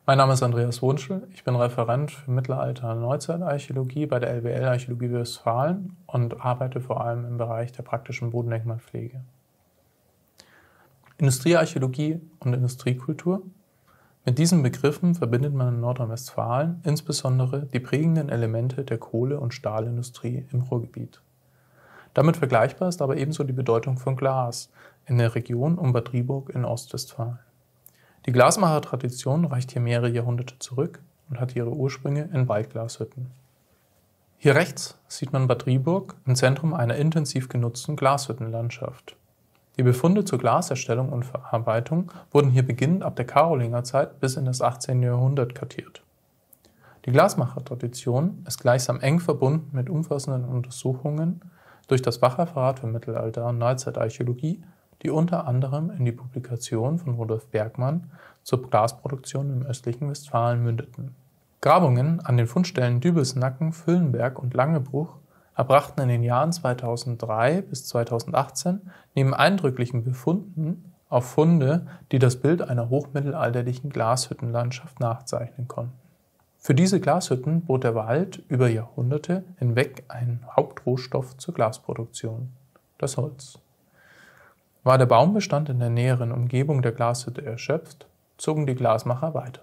Mein Name ist Andreas Wunschel, ich bin Referent für Mittelalter- und Neuzeitarchäologie bei der LBL Archäologie Westfalen und arbeite vor allem im Bereich der praktischen Bodendenkmalpflege. Industriearchäologie und Industriekultur. Mit diesen Begriffen verbindet man in Nordrhein-Westfalen insbesondere die prägenden Elemente der Kohle- und Stahlindustrie im Ruhrgebiet. Damit vergleichbar ist aber ebenso die Bedeutung von Glas in der Region um Bad Driburg in Ostwestfalen. Die Glasmachertradition reicht hier mehrere Jahrhunderte zurück und hat ihre Ursprünge in Waldglashütten. Hier rechts sieht man Bad Driburg im Zentrum einer intensiv genutzten Glashüttenlandschaft. Die Befunde zur Glaserstellung und Verarbeitung wurden hier beginnend ab der Karolingerzeit bis in das 18. Jahrhundert kartiert. Die Glasmachertradition ist gleichsam eng verbunden mit umfassenden Untersuchungen durch das Fachreferat für Mittelalter- und Neuzeitarchäologie, die unter anderem in die Publikation von Rudolf Bergmann zur Glasproduktion im östlichen Westfalen mündeten. Grabungen an den Fundstellen Dübelsnacken, Füllenberg und Langebruch erbrachten in den Jahren 2003 bis 2018 neben eindrücklichen Befunden auch Funde, die das Bild einer hochmittelalterlichen Glashüttenlandschaft nachzeichnen konnten. Für diese Glashütten bot der Wald über Jahrhunderte hinweg einen Hauptrohstoff zur Glasproduktion, das Holz. War der Baumbestand in der näheren Umgebung der Glashütte erschöpft, zogen die Glasmacher weiter.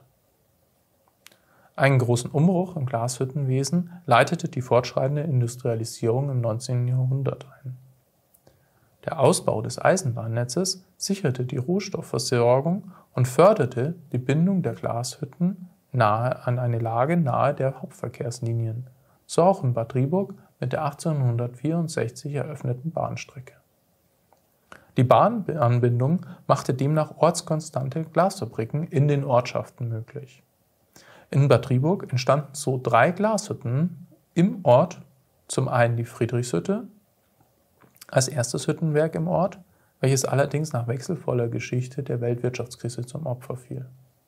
Einen großen Umbruch im Glashüttenwesen leitete die fortschreitende Industrialisierung im 19. Jahrhundert ein. Der Ausbau des Eisenbahnnetzes sicherte die Rohstoffversorgung und förderte die Bindung der Glashütten an eine Lage nahe der Hauptverkehrslinien, so auch in Bad Driburg mit der 1864 eröffneten Bahnstrecke. Die Bahnanbindung machte demnach ortskonstante Glasfabriken in den Ortschaften möglich. In Bad Driburg entstanden so 3 Glashütten im Ort, zum einen die Friedrichshütte als erstes Hüttenwerk im Ort, welches allerdings nach wechselvoller Geschichte der Weltwirtschaftskrise zum Opfer fiel.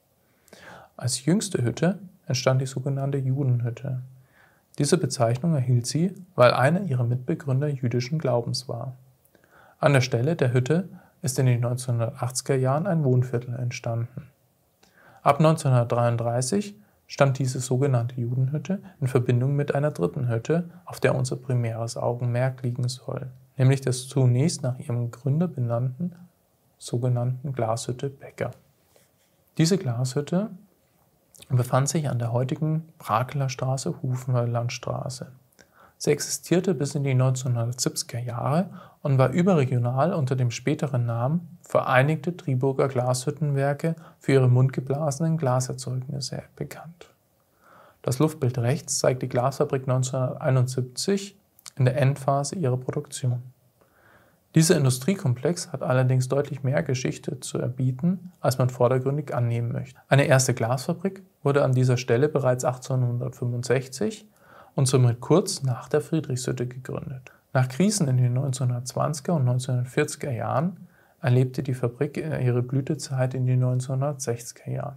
Als jüngste Hütte entstand die sogenannte Judenhütte. Diese Bezeichnung erhielt sie, weil einer ihrer Mitbegründer jüdischen Glaubens war. An der Stelle der Hütte ist in den 1980er Jahren ein Wohnviertel entstanden. Ab 1933 stand diese sogenannte Judenhütte in Verbindung mit einer dritten Hütte, auf der unser primäres Augenmerk liegen soll, nämlich der zunächst nach ihrem Gründer benannten sogenannten Glashütte Becker. Diese Glashütte befand sich an der heutigen Brakeler Straße, Hufener Landstraße. Sie existierte bis in die 1970er Jahre und war überregional unter dem späteren Namen Vereinigte Driburger Glashüttenwerke für ihre mundgeblasenen Glaserzeugnisse bekannt. Das Luftbild rechts zeigt die Glasfabrik 1971 in der Endphase ihrer Produktion. Dieser Industriekomplex hat allerdings deutlich mehr Geschichte zu erbieten, als man vordergründig annehmen möchte. Eine erste Glasfabrik wurde an dieser Stelle bereits 1865 und somit kurz nach der Friedrichshütte gegründet. Nach Krisen in den 1920er und 1940er Jahren erlebte die Fabrik ihre Blütezeit in den 1960er Jahren.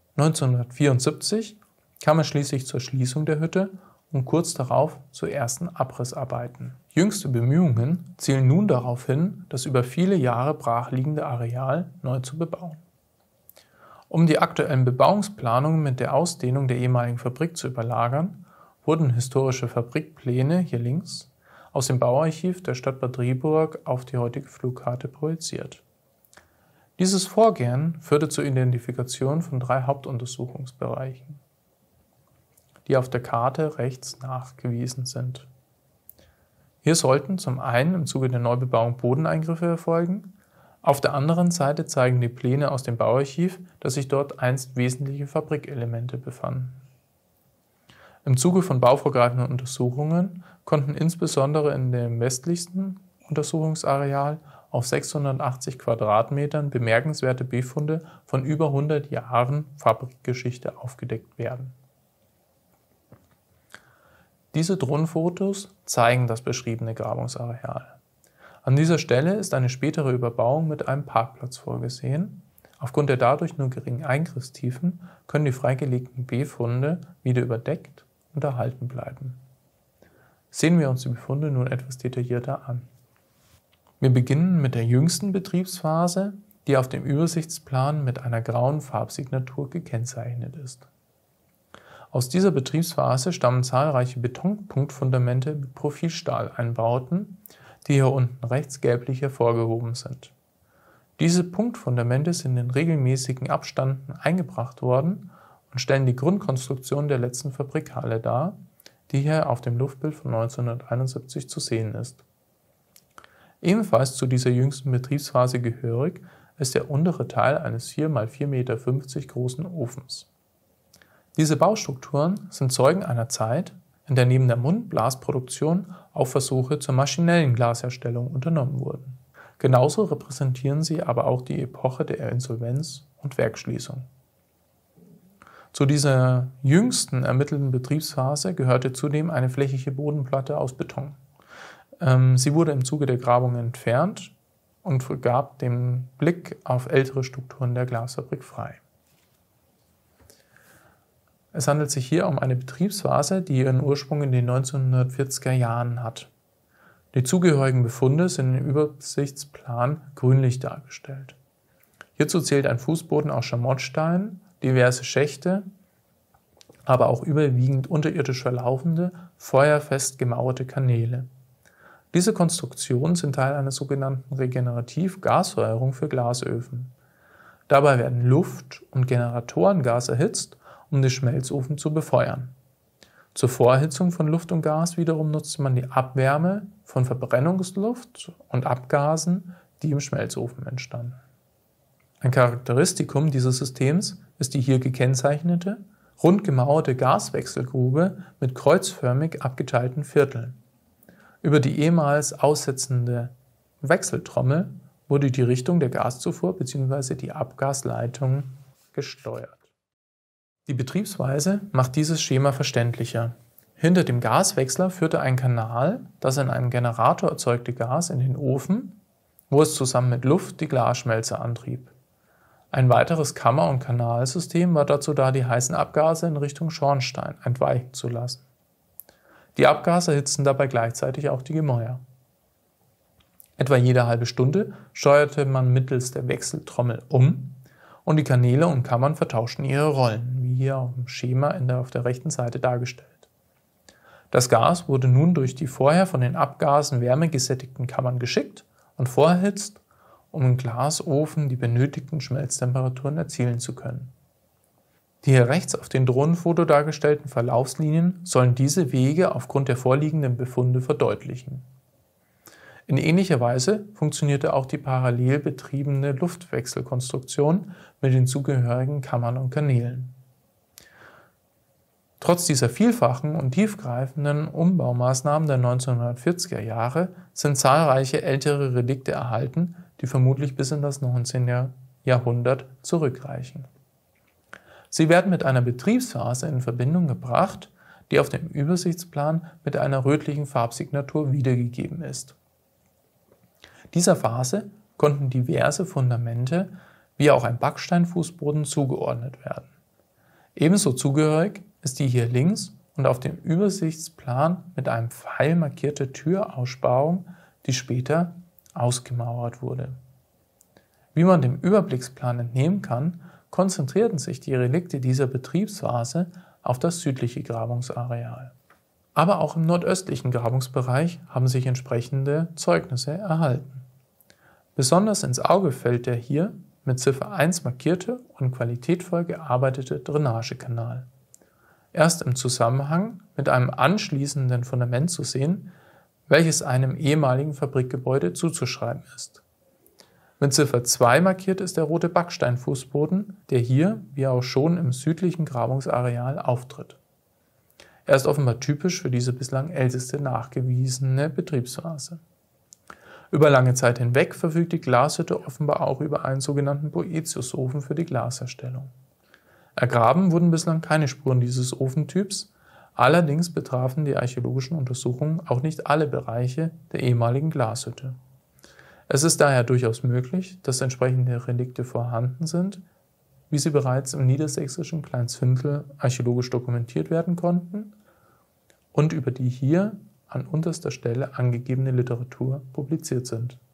1974 kam es schließlich zur Schließung der Hütte und kurz darauf zu ersten Abrissarbeiten. Jüngste Bemühungen zielen nun darauf hin, das über viele Jahre brachliegende Areal neu zu bebauen. Um die aktuellen Bebauungsplanungen mit der Ausdehnung der ehemaligen Fabrik zu überlagern, wurden historische Fabrikpläne, hier links, aus dem Bauarchiv der Stadt Bad Driburg auf die heutige Flugkarte projiziert. Dieses Vorgehen führte zur Identifikation von 3 Hauptuntersuchungsbereichen, die auf der Karte rechts nachgewiesen sind. Hier sollten zum einen im Zuge der Neubebauung Bodeneingriffe erfolgen. Auf der anderen Seite zeigen die Pläne aus dem Bauarchiv, dass sich dort einst wesentliche Fabrikelemente befanden. Im Zuge von bauvorgreifenden Untersuchungen konnten insbesondere in dem westlichsten Untersuchungsareal auf 680 Quadratmetern bemerkenswerte Befunde von über 100 Jahren Fabrikgeschichte aufgedeckt werden. Diese Drohnenfotos zeigen das beschriebene Grabungsareal. An dieser Stelle ist eine spätere Überbauung mit einem Parkplatz vorgesehen. Aufgrund der dadurch nur geringen Eingriffstiefen können die freigelegten Befunde wieder überdeckt und erhalten bleiben. Sehen wir uns die Befunde nun etwas detaillierter an. Wir beginnen mit der jüngsten Betriebsphase, die auf dem Übersichtsplan mit einer grauen Farbsignatur gekennzeichnet ist. Aus dieser Betriebsphase stammen zahlreiche Betonpunktfundamente mit Profilstahleinbauten, die hier unten rechts gelblich hervorgehoben sind. Diese Punktfundamente sind in regelmäßigen Abständen eingebracht worden und stellen die Grundkonstruktion der letzten Fabrikhalle dar, die hier auf dem Luftbild von 1971 zu sehen ist. Ebenfalls zu dieser jüngsten Betriebsphase gehörig ist der untere Teil eines 4 x 4,50 Meter großen Ofens. Diese Baustrukturen sind Zeugen einer Zeit, in der neben der Mundblasproduktion auch Versuche zur maschinellen Glasherstellung unternommen wurden. Genauso repräsentieren sie aber auch die Epoche der Insolvenz und Werksschließung. Zu dieser jüngsten ermittelten Betriebsphase gehörte zudem eine flächige Bodenplatte aus Beton. Sie wurde im Zuge der Grabung entfernt und gab den Blick auf ältere Strukturen der Glasfabrik frei. Es handelt sich hier um eine Betriebsphase, die ihren Ursprung in den 1940er Jahren hat. Die zugehörigen Befunde sind im Übersichtsplan grünlich dargestellt. Hierzu zählt ein Fußboden aus Schamottstein, diverse Schächte, aber auch überwiegend unterirdisch verlaufende, feuerfest gemauerte Kanäle. Diese Konstruktionen sind Teil einer sogenannten Regenerativ-Gasfeuerung für Glasöfen. Dabei werden Luft und Generatorengas erhitzt, um den Schmelzofen zu befeuern. Zur Vorhitzung von Luft und Gas wiederum nutzt man die Abwärme von Verbrennungsluft und Abgasen, die im Schmelzofen entstanden. Ein Charakteristikum dieses Systems ist die hier gekennzeichnete, rund gemauerte Gaswechselgrube mit kreuzförmig abgeteilten Vierteln. Über die ehemals aussetzende Wechseltrommel wurde die Richtung der Gaszufuhr bzw. die Abgasleitung gesteuert. Die Betriebsweise macht dieses Schema verständlicher. Hinter dem Gaswechsler führte ein Kanal, das in einem Generator erzeugte Gas in den Ofen, wo es zusammen mit Luft die Glasschmelze antrieb. Ein weiteres Kammer- und Kanalsystem war dazu da, die heißen Abgase in Richtung Schornstein entweichen zu lassen. Die Abgase erhitzten dabei gleichzeitig auch die Gemäuer. Etwa jede halbe Stunde steuerte man mittels der Wechseltrommel um und die Kanäle und Kammern vertauschten ihre Rollen, wie hier auf dem Schema auf der rechten Seite dargestellt. Das Gas wurde nun durch die vorher von den Abgasen wärmegesättigten Kammern geschickt und vorerhitzt, um im Glasofen die benötigten Schmelztemperaturen erzielen zu können. Die hier rechts auf dem Drohnenfoto dargestellten Verlaufslinien sollen diese Wege aufgrund der vorliegenden Befunde verdeutlichen. In ähnlicher Weise funktionierte auch die parallel betriebene Luftwechselkonstruktion mit den zugehörigen Kammern und Kanälen. Trotz dieser vielfachen und tiefgreifenden Umbaumaßnahmen der 1940er Jahre sind zahlreiche ältere Relikte erhalten, die vermutlich bis in das 19. Jahrhundert zurückreichen. Sie werden mit einer Betriebsphase in Verbindung gebracht, die auf dem Übersichtsplan mit einer rötlichen Farbsignatur wiedergegeben ist. Dieser Phase konnten diverse Fundamente wie auch ein Backsteinfußboden zugeordnet werden. Ebenso zugehörig ist die hier links und auf dem Übersichtsplan mit einem Pfeil markierte Türaussparung, die später ausgemauert wurde. Wie man dem Überblicksplan entnehmen kann, konzentrierten sich die Relikte dieser Betriebsphase auf das südliche Grabungsareal. Aber auch im nordöstlichen Grabungsbereich haben sich entsprechende Zeugnisse erhalten. Besonders ins Auge fällt der hier mit Ziffer 1 markierte und qualitätvoll gearbeitete Drainagekanal. Erst im Zusammenhang mit einem anschließenden Fundament zu sehen, welches einem ehemaligen Fabrikgebäude zuzuschreiben ist. Mit Ziffer 2 markiert ist der rote Backsteinfußboden, der hier, wie auch schon im südlichen Grabungsareal, auftritt. Er ist offenbar typisch für diese bislang älteste nachgewiesene Betriebsphase. Über lange Zeit hinweg verfügt die Glashütte offenbar auch über einen sogenannten Boëthius-Ofen für die Glasherstellung. Ergraben wurden bislang keine Spuren dieses Ofentyps, allerdings betrafen die archäologischen Untersuchungen auch nicht alle Bereiche der ehemaligen Glashütte. Es ist daher durchaus möglich, dass entsprechende Relikte vorhanden sind, wie sie bereits im niedersächsischen Kleinzündel archäologisch dokumentiert werden konnten und über die hier an unterster Stelle angegebene Literatur publiziert sind.